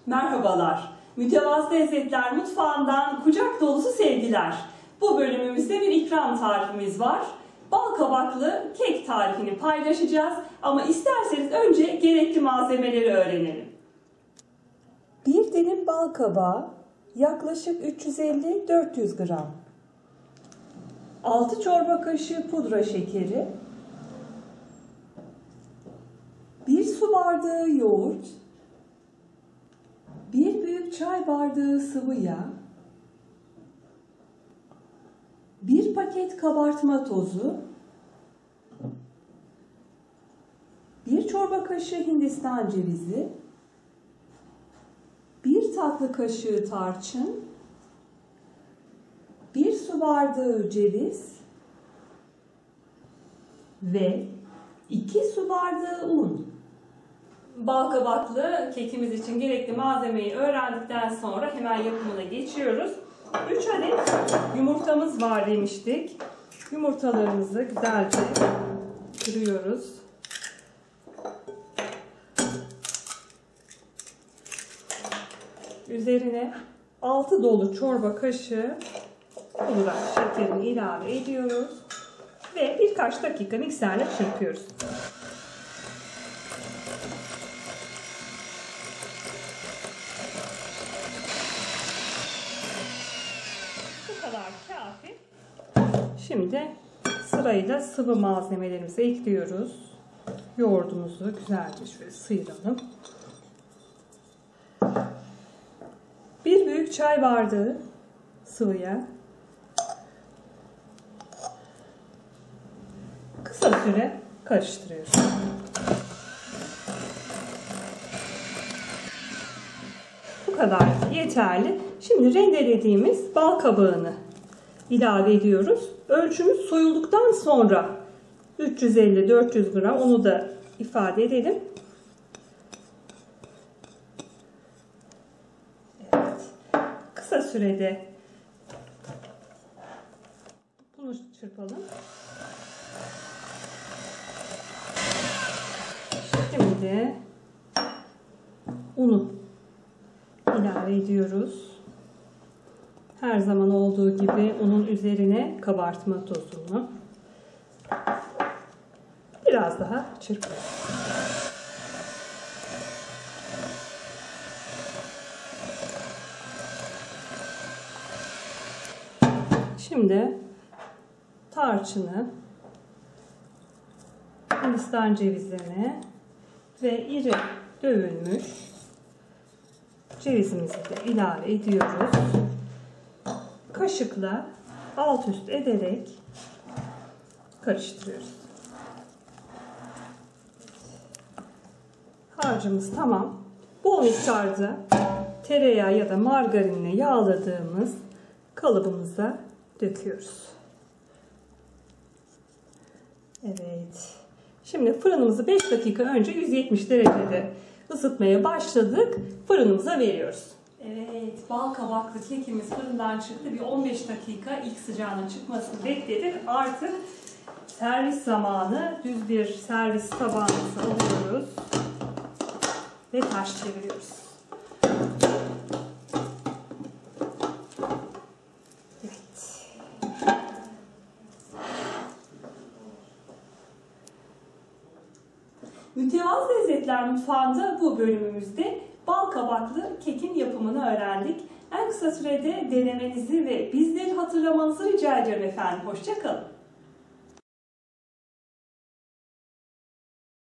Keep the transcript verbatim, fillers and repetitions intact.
Merhabalar. Mütevazı Lezzetler Mutfağı'ndan kucak dolusu sevgiler. Bu bölümümüzde bir ikram tarifimiz var. Bal kabaklı kek tarifini paylaşacağız ama isterseniz önce gerekli malzemeleri öğrenelim. Bir dilim bal kabağı, yaklaşık üç yüz elli dört yüz gram. altı çorba kaşığı pudra şekeri, bir su bardağı yoğurt, bir büyük çay bardağı sıvı yağ, bir paket kabartma tozu, bir çorba kaşığı Hindistan cevizi, bir tatlı kaşığı tarçın, bir su bardağı ceviz ve iki su bardağı un. Bal kabaklı kekimiz için gerekli malzemeyi öğrendikten sonra hemen yapımına geçiyoruz. üç adet yumurtamız var demiştik. Yumurtalarımızı güzelce kırıyoruz. Üzerine altı dolu çorba kaşığı pudra şekerini ilave ediyoruz ve birkaç dakika mikserle çırpıyoruz. Bu kadar kafi. Şimdi sırayla sıvı malzemelerimizi ekliyoruz. Yoğurdumuzu güzelce şöyle sıyıralım. Bir büyük çay bardağı sıvı yağ. Kısa süre karıştırıyoruz. Bu kadar yeterli. Şimdi rendelediğimiz bal kabağını ilave ediyoruz. Ölçümüz soyulduktan sonra üç yüz elli dört yüz gram, onu da ifade edelim. Evet. Kısa sürede bunu çırpalım. Şimdi unu ilave ediyoruz. Her zaman olduğu gibi unun üzerine kabartma tozunu. Biraz daha çırpıyoruz. Şimdi tarçını, Hindistan cevizini ve iri dövülmüş cevizimizi de ilave ediyoruz. Kaşıkla alt üst ederek karıştırıyoruz. Harcımız tamam. Bol miktarda tereyağı ya da margarinle yağladığımız kalıbımıza döküyoruz. Evet. Şimdi fırınımızı beş dakika önce yüz yetmiş derecede ısıtmaya başladık. Fırınımıza veriyoruz. Evet, bal kabaklı kekimiz fırından çıktı. Bir on beş dakika ilk sıcağının çıkmasını bekledik. Artık servis zamanı. Düz bir servis tabağımızı alıyoruz ve ters çeviriyoruz. Evet. Mütevazı Lezzetler Mutfağı'nda bu bölümümüzde bal kabaklı kekin yapımını öğrendik. En kısa sürede denemenizi ve bizleri hatırlamanızı rica ediyorum efendim. Hoşça kalın.